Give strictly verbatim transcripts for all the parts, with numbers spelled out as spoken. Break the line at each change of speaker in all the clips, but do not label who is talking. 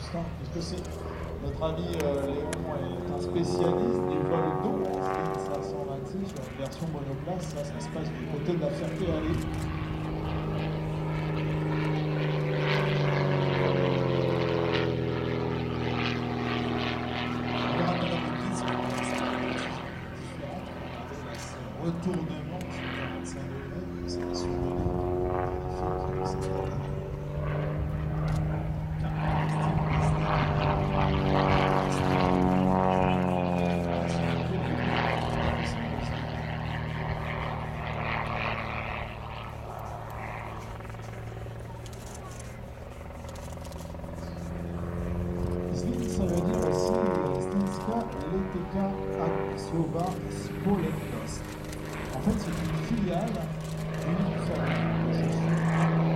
ça, parce que c'est notre ami euh, Léon est un spécialiste des vols d'eau en Sling cinq cent vingt-six sur une version monoplace. Ça, ça se passe du côté de la Ferté-Alais. On verra tout à l'heure des pistes, mais ça va être différentes. Regardez là, ce retournement sur quarante-cinq degrés, c'est des souvenirs magnifiques de cette année. Caractéristique des Sling. Les Sling là, c'est un peu le début de la montée en puissance des Sling. Sling, ça veut dire aussi euh, Slinska Leteka Aksioba Spoletos. En fait, c'est une filiale d'une fabrique de chaussures.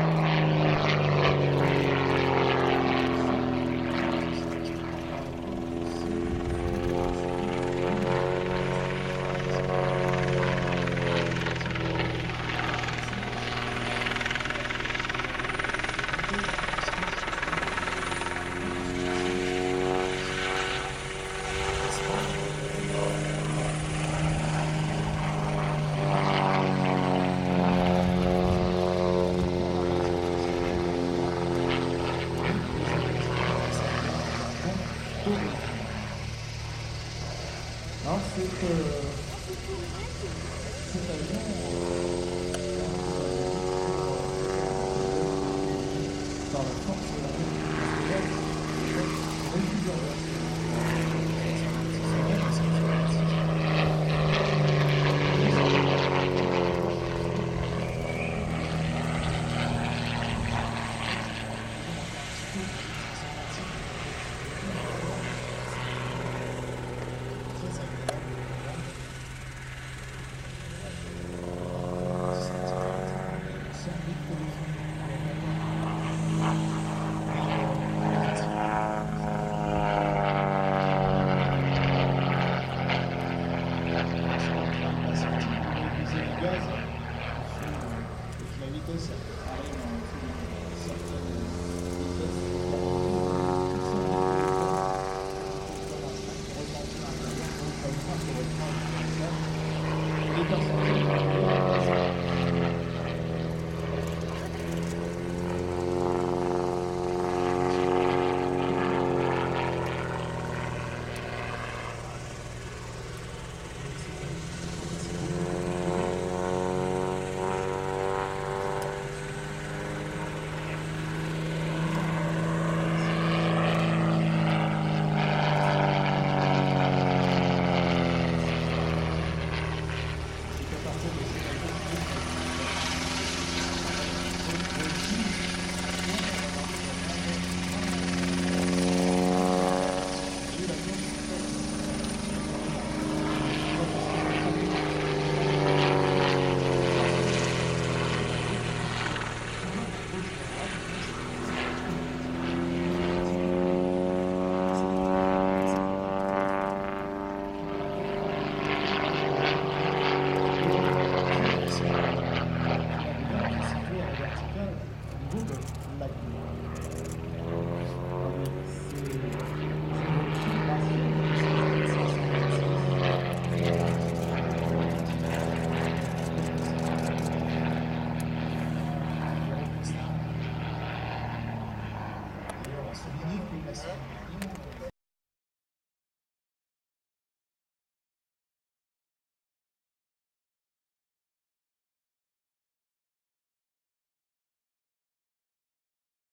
Alors, c'est euh, cet avion, euh, par la force de la République il y a plusieurs versions. Souligner que la semaine dernière,